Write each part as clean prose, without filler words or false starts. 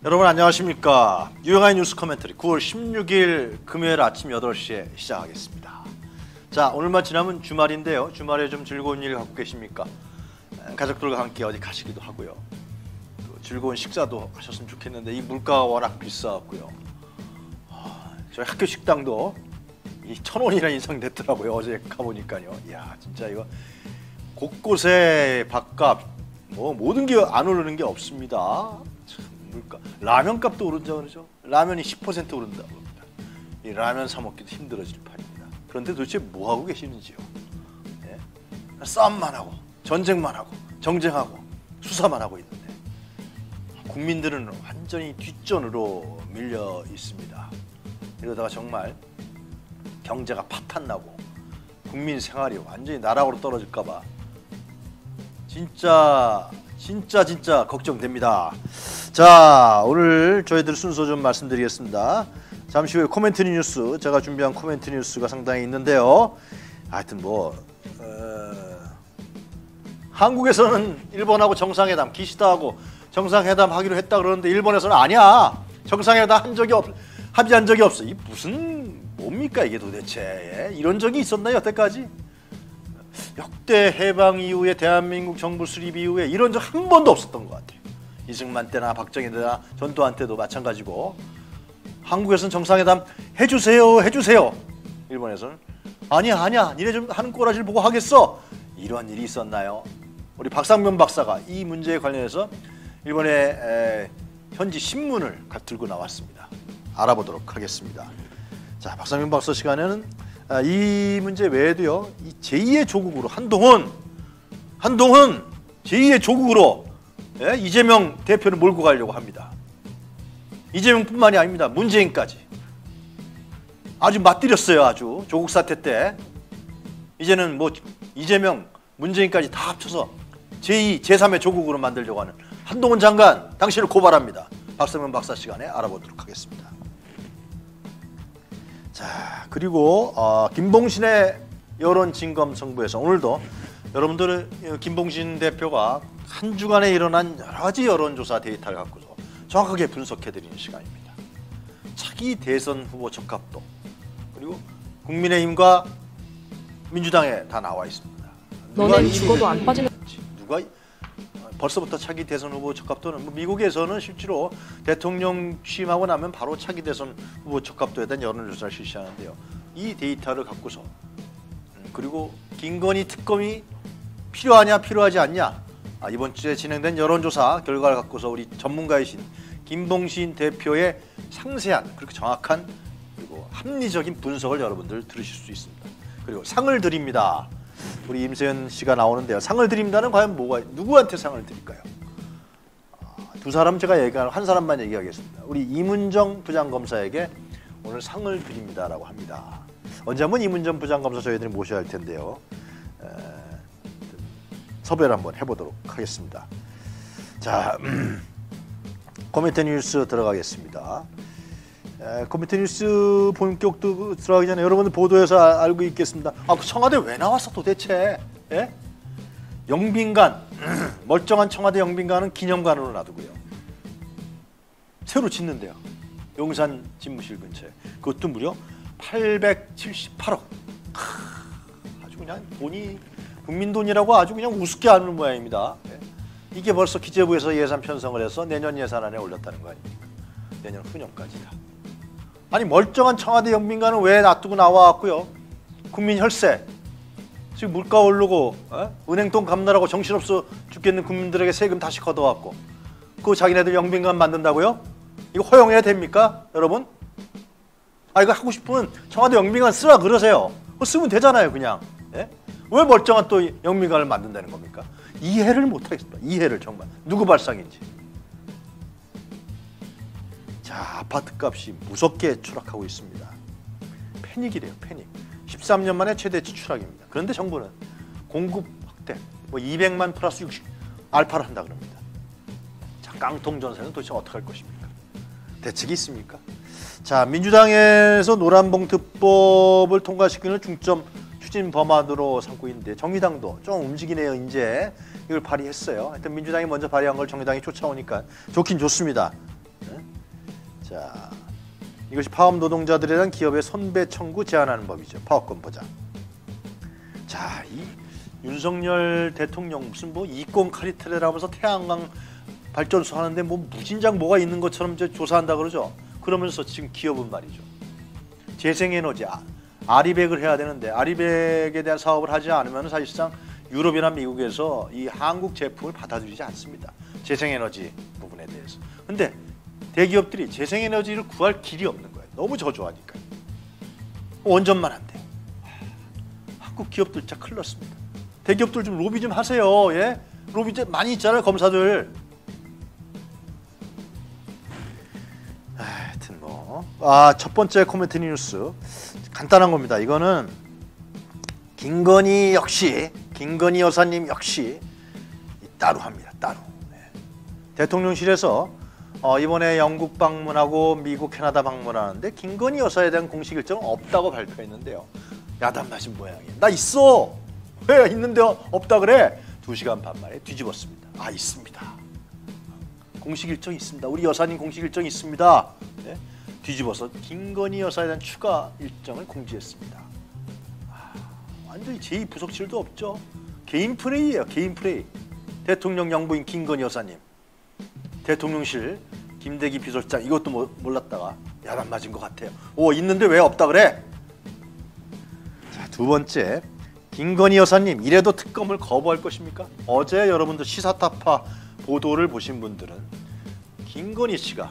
여러분 안녕하십니까. 유영하의 뉴스 코멘터리 9월 16일 금요일 아침 8시에 시작하겠습니다. 자, 오늘만 지나면 주말인데요. 주말에 좀 즐거운 일 갖고 계십니까? 가족들과 함께 어디 가시기도 하고요. 또 즐거운 식사도 하셨으면 좋겠는데 이 물가가 워낙 비싸고요. 저희 학교 식당도 이 1,000원이나 인상 됐더라고요. 어제 가보니까요. 이야, 진짜 이거 곳곳에 밥값 뭐 모든 게 안 오르는 게 없습니다. 참, 물가. 라면 값도 오른다고 그러죠. 라면이 10% 오른다고 합니다. 이 라면 사 먹기도 힘들어질 판입니다. 그런데 도대체 뭐 하고 계시는지요? 예? 싸움만 하고 전쟁만 하고 정쟁하고 수사만 하고 있는데 국민들은 완전히 뒷전으로 밀려 있습니다. 이러다가 정말 경제가 파탄나고 국민 생활이 완전히 나락으로 떨어질까 봐 진짜 걱정됩니다. 자, 오늘 저희들 순서 좀 말씀드리겠습니다. 잠시 후에 코멘트 뉴스, 제가 준비한 코멘트 뉴스가 상당히 있는데요. 하여튼 한국에서는 일본하고 정상회담, 기시다하고 정상회담 하기로 했다 그러는데 일본에서는 아니야. 정상회담 합의한 적이 없어. 이 무슨 뭡니까 이게 도대체? 이런 적이 있었나요 여태까지? 역대 해방 이후에 대한민국 정부 수립 이후에 이런 적 한 번도 없었던 것 같아요. 이승만 때나 박정희 때나 전두환 때도 마찬가지고 한국에서는 정상회담 해주세요. 일본에서는 아니야 니네 좀 하는 꼬라지를 보고 하겠어. 이런 일이 있었나요? 우리 박상면 박사가 이 문제에 관련해서 일본의 현지 신문을 들고 나왔습니다. 알아보도록 하겠습니다. 자, 박상면 박사 시간에는 이 문제 외에도요, 이 제2의 조국으로 한동훈 제2의 조국으로 이재명 대표를 몰고 가려고 합니다. 이재명뿐만이 아닙니다. 문재인까지 아주 맞들였어요. 아주 조국 사태 때 이제는 뭐 이재명, 문재인까지 다 합쳐서 제2, 제3의 조국으로 만들려고 하는 한동훈 장관, 당신을 고발합니다. 박상면 박사 시간에 알아보도록 하겠습니다. 자, 그리고 김봉신의 여론 진검 승부에서 오늘도 여러분들은 김봉신 대표가 한 주간에 일어난 여러 가지 여론조사 데이터를 갖고서 정확하게 분석해드리는 시간입니다. 차기 대선 후보 적합도 그리고 국민의힘과 민주당에 다 나와 있습니다. 너는 죽어도 안 빠지는. 누가 벌써부터 차기 대선 후보 적합도는 미국에서는 실제로 대통령 취임하고 나면 바로 차기 대선 후보 적합도에 대한 여론조사를 실시하는데요. 이 데이터를 갖고서 그리고 김건희 특검이 필요하지 않냐, 이번 주에 진행된 여론조사 결과를 갖고서 우리 전문가이신 김봉신 대표의 상세한 그리고 정확한 그리고 합리적인 분석을 여러분들 들으실 수 있습니다. 그리고 상을 드립니다. 우리 임세현 씨가 나오는데요. 상을 드립니다는 과연 누구한테 상을 드릴까요? 두 사람 제가 한 사람만 얘기하겠습니다. 우리 이문정 부장검사에게 오늘 상을 드립니다라고 합니다. 언제 한번 이문정 부장검사 저희들이 모셔야 할 텐데요. 섭외를 한번 해보도록 하겠습니다. 자, 코멘트 뉴스 들어가겠습니다. 코멘트 뉴스 본격도 들어가기 전에 여러분들 보도에서 알고 있겠습니다. 그 청와대 왜 나왔어 도대체? 예? 영빈관, 멀쩡한 청와대 영빈관은 기념관으로 놔두고요. 새로 짓는데요. 용산 집무실 근처에. 그것도 무려 878억. 아주 그냥 돈이 국민 돈이라고 아주 그냥 우습게 하는 모양입니다. 예? 이게 벌써 기재부에서 예산 편성을 해서 내년 예산안에 올렸다는 거 아닙니까? 내년 후년까지다. 아니 멀쩡한 청와대 영빈관은 왜 놔두고 나와왔고요. 국민 혈세, 지금 물가 오르고 은행돈 갚느라고 정신없어 죽겠는 국민들에게 세금 다시 걷어왔고 그 자기네들 영빈관 만든다고요? 이거 허용해야 됩니까 여러분? 이거 하고 싶으면 청와대 영빈관 쓰라 그러세요. 그거 쓰면 되잖아요 그냥. 예? 왜 멀쩡한 또 영빈관을 만든다는 겁니까? 이해를 못하겠습니다. 이해를 정말. 누구 발상인지. 자, 아파트값이 무섭게 추락하고 있습니다. 패닉이래요, 패닉. 13년 만에 최대치 추락입니다. 그런데 정부는 공급 확대, 200만 플러스 60 알파를 한다 그럽니다. 자, 깡통 전세는 도대체 어떻게 할 것입니까? 대책이 있습니까? 자, 민주당에서 노란봉투법을 통과시키는 중점 추진 법안으로 삼고 있는데 정의당도 좀 움직이네요. 이제 이걸 발의했어요. 하여튼 민주당이 먼저 발의한 걸 정의당이 쫓아오니까 좋긴 좋습니다. 자, 이것이 파업 노동자들에 대한 기업의 손배 청구 제한하는 법이죠. 파업권 보장. 자, 이 윤석열 대통령 무슨 뭐 이권 카리텔이라면서 태양광 발전소 하는데 뭐 무진장 뭐가 있는 것처럼 이제 조사한다 그러죠. 그러면서 지금 기업은 말이죠. 재생에너지 아리백을 해야 되는데 아리백에 대한 사업을 하지 않으면 사실상 유럽이나 미국에서 이 한국 제품을 받아들이지 않습니다. 재생에너지 부분에 대해서. 근데 대기업들이 재생에너지를 구할 길이 없는 거예요. 너무 저조하니까. 원전만 한대요. 한국 기업들 진짜 큰일 났습니다. 대기업들 좀 로비 좀 하세요. 예? 로비 많이 있잖아요, 검사들. 하여튼 뭐. 첫 번째 코멘트 뉴스. 간단한 겁니다. 이거는 김건희 여사님 역시 따로 합니다. 따로. 네. 대통령실에서 이번에 영국 방문하고 미국, 캐나다 방문하는데 김건희 여사에 대한 공식 일정은 없다고 발표했는데요. 야단 맞은 모양이에요. 나 있어. 왜 있는데 없다 그래? 2시간 반 만에 뒤집었습니다. 있습니다. 공식 일정이 있습니다. 우리 여사님 공식 일정이 있습니다. 네? 뒤집어서 김건희 여사에 대한 추가 일정을 공지했습니다. 완전히 제2부속실도 없죠. 개인 플레이예요. 개인 플레이. 대통령 영부인 김건희 여사님, 대통령실 김대기 비서실장 이것도 몰랐다가 야단 맞은 것 같아요. 있는데 왜 없다 그래? 자, 두 번째, 김건희 여사님 이래도 특검을 거부할 것입니까? 어제 여러분들 시사타파 보도를 보신 분들은 김건희 씨가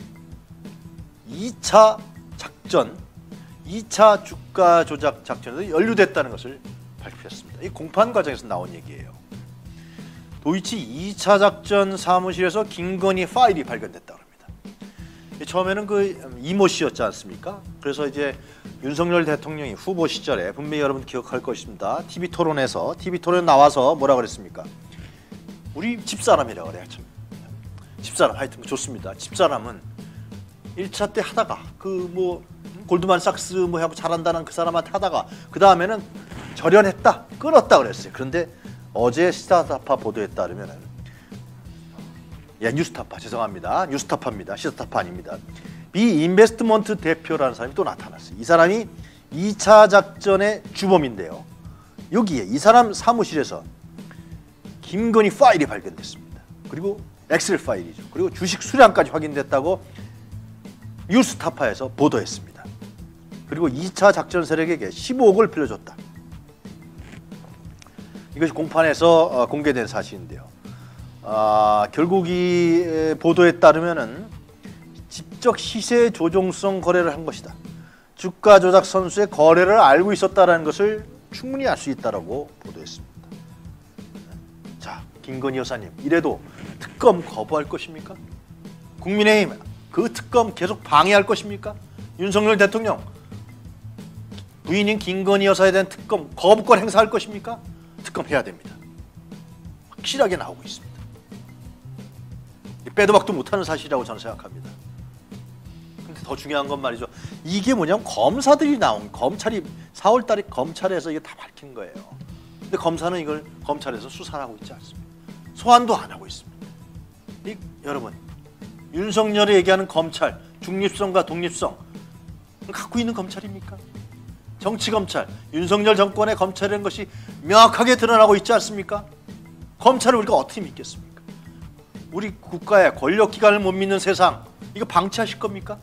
2차 작전, 2차 주가 조작 작전에서 연루됐다는 것을 발표했습니다. 이 공판 과정에서 나온 얘기예요. 도이치 2차 작전 사무실에서 김건희 파일이 발견됐다고 합니다. 처음에는 그 이모 씨였지 않습니까? 그래서 이제 윤석열 대통령이 후보 시절에 분명히 여러분 기억할 것입니다. TV 토론 나와서 뭐라 그랬습니까? 우리 집사람이라고 그래요. 참. 집사람 하여튼 좋습니다. 집사람은 1차 때 하다가 골드만삭스 하고 잘한다는 그 사람한테 하다가 그 다음에는 절연했다, 끊었다 그랬어요. 그런데 어제 시사타파 보도에 따르면은 뉴스타파 죄송합니다. 뉴스타파입니다. 시사타파 아닙니다. 미 인베스트먼트 대표라는 사람이 또 나타났어요. 이 사람이 2차 작전의 주범인데요. 여기에 이 사람 사무실에서 김건희 파일이 발견됐습니다. 그리고 엑셀 파일이죠. 그리고 주식 수량까지 확인됐다고 뉴스타파에서 보도했습니다. 그리고 2차 작전 세력에게 15억을 빌려줬다. 이것이 공판에서 공개된 사실인데요. 결국 이 보도에 따르면은 직접 시세 조종성 거래를 한 것이다. 주가 조작 선수의 거래를 알고 있었다라는 것을 충분히 알 수 있다라고 보도했습니다. 자, 김건희 여사님 이래도 특검 거부할 것입니까? 국민의힘 그 특검 계속 방해할 것입니까? 윤석열 대통령 부인인 김건희 여사에 대한 특검 거부권 행사할 것입니까? 특검해야 됩니다. 확실하게 나오고 있습니다. 빼도 박도 못하는 사실이라고 저는 생각합니다. 근데 더 중요한 건 말이죠. 이게 뭐냐면 검사들이 검찰이 4월 달에 검찰에서 이게 다 밝힌 거예요. 근데 검사는 이걸 검찰에서 수사를 하고 있지 않습니다. 소환도 안 하고 있습니다. 여러분, 윤석열이 얘기하는 검찰, 중립성과 독립성 갖고 있는 검찰입니까? 정치검찰, 윤석열 정권의 검찰이라는 것이 명확하게 드러나고 있지 않습니까? 검찰을 우리가 어떻게 믿겠습니까? 우리 국가의 권력기관을 못 믿는 세상, 이거 방치하실 겁니까?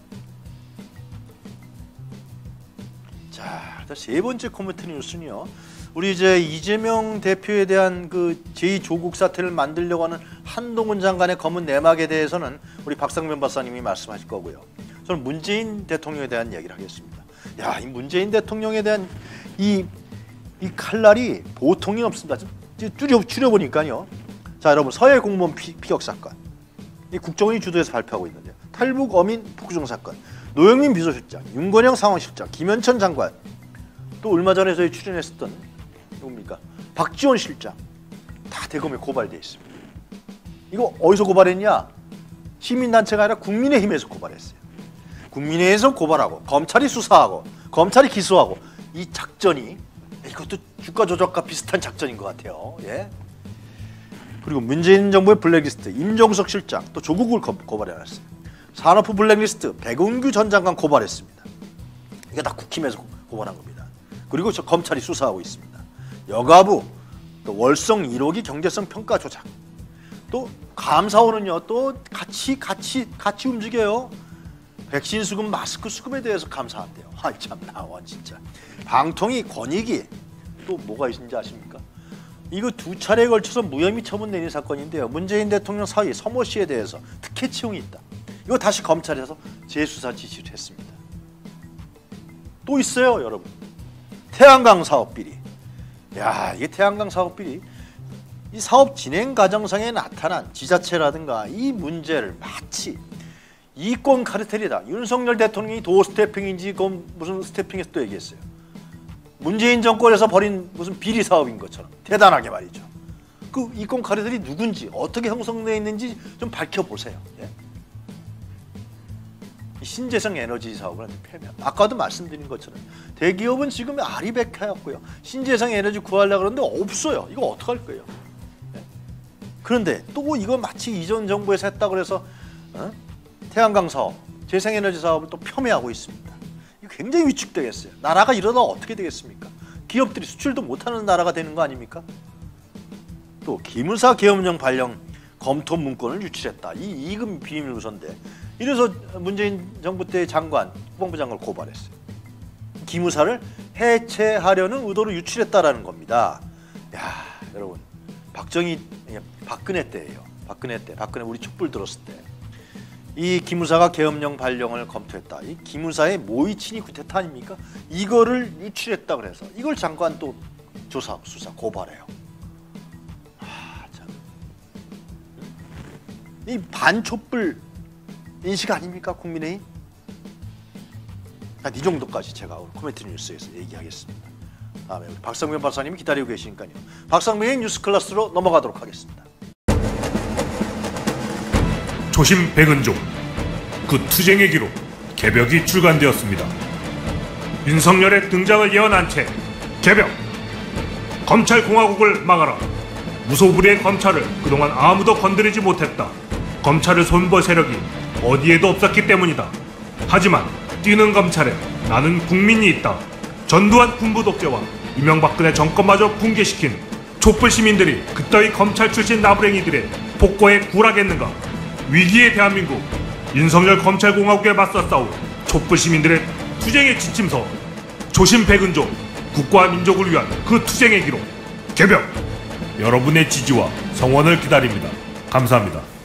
자, 세 번째 코멘트 뉴스는요. 우리 이제 이재명 대표에 대한 그 제2조국 사태를 만들려고 하는 한동훈 장관의 검은 내막에 대해서는 우리 박상면 박사님이 말씀하실 거고요. 저는 문재인 대통령에 대한 얘기를 하겠습니다. 야, 이 문재인 대통령에 대한 이 칼날이 보통이 없습니다. 줄여보니까요. 자, 여러분, 서해 공무원 피격 사건, 이 국정원이 주도해서 발표하고 있는데요. 탈북 어민 폭주정 사건, 노영민 비서실장, 윤건영 상황실장, 김현천 장관, 또 얼마 전에 저희 출연했었던 누굽니까? 박지원 실장, 다 대검에 고발돼 있습니다. 이거 어디서 고발했냐? 시민단체가 아니라 국민의힘에서 고발했어요. 국민의힘에서 고발하고 검찰이 수사하고 검찰이 기소하고 이 작전이 이것도 주가 조작과 비슷한 작전인 것 같아요. 예. 그리고 문재인 정부의 블랙리스트 임종석 실장 또 조국을 고발해놨어요. 산업부 블랙리스트 백운규 전 장관 고발했습니다. 이게 다 국힘에서 고발한 겁니다. 그리고 저 검찰이 수사하고 있습니다. 여가부, 또 월성 1호기 경제성 평가 조작, 또 감사원은요 또 같이 움직여요. 백신 수급, 마스크 수급에 대해서 감사한대요. 참 나와 진짜. 방통위, 권익위, 또 뭐가 있는지 아십니까? 이거 두 차례에 걸쳐서 무혐의 처분 내린 사건인데요. 문재인 대통령 사위 서모 씨에 대해서 특혜 채용이 있다. 이거 다시 검찰에서 재수사 지시를 했습니다. 또 있어요, 여러분. 태양광 사업 비리. 야, 이게 태양광 사업 비리. 이 사업 진행 과정상에 나타난 지자체라든가 이 문제를 마치 이권 카르텔이다. 윤석열 대통령이 도 스태핑인지 그건 무슨 스태핑에서 또 얘기했어요. 문재인 정권에서 벌인 무슨 비리 사업인 것처럼 대단하게 말이죠. 그 이권 카르텔이 누군지 어떻게 형성되어 있는지 좀 밝혀보세요. 예? 신재생 에너지 사업을 폐면. 아까도 말씀드린 것처럼 대기업은 지금 아리백하였고요. 신재생 에너지 구하려고 그러는데 없어요. 이거 어떡할 거예요? 예? 그런데 또 이거 마치 이전 정부에서 했다고 해서 태양광 사업, 재생에너지 사업을 또 폄훼하고 있습니다. 이거 굉장히 위축되겠어요. 나라가 이러다 어떻게 되겠습니까? 기업들이 수출도 못하는 나라가 되는 거 아닙니까? 또 기무사 계엄령 발령 검토 문건을 유출했다. 이 이금 비밀 우선대. 이래서 문재인 정부 때 장관, 국방부 장관을 고발했어요. 기무사를 해체하려는 의도로 유출했다라는 겁니다. 야, 여러분, 박근혜 때예요. 박근혜 우리 촛불 들었을 때. 이 기무사가 계엄령 발령을 검토했다. 이 기무사의 모의친이 구테타 아닙니까? 이거를 유출했다 그래서 이걸 장관 또 조사, 수사, 고발해요. 참. 이 반촛불 인식 아닙니까? 국민의힘? 이 정도까지 제가 오늘 코멘트 뉴스에서 얘기하겠습니다. 다음에 우리 박상민 박사님이 기다리고 계시니까요. 박상민의 뉴스 클래스로 넘어가도록 하겠습니다. 조심 백은종, 그 투쟁의 기록 개벽이 출간되었습니다. 윤석열의 등장을 예언한 채 개벽! 검찰공화국을 막아라. 무소불위의 검찰을 그동안 아무도 건드리지 못했다. 검찰을 손볼 세력이 어디에도 없었기 때문이다. 하지만 뛰는 검찰에 나는 국민이 있다. 전두환 군부 독재와 이명박근혜 정권마저 붕괴시킨 촛불 시민들이 그따위 검찰 출신 나부랭이들의 폭거에 굴하겠는가? 위기의 대한민국, 윤석열 검찰공화국에 맞서 싸울 촛불 시민들의 투쟁의 지침서, 조심 백은종, 국가와 민족을 위한 그 투쟁의 기록 개벽! 여러분의 지지와 성원을 기다립니다. 감사합니다.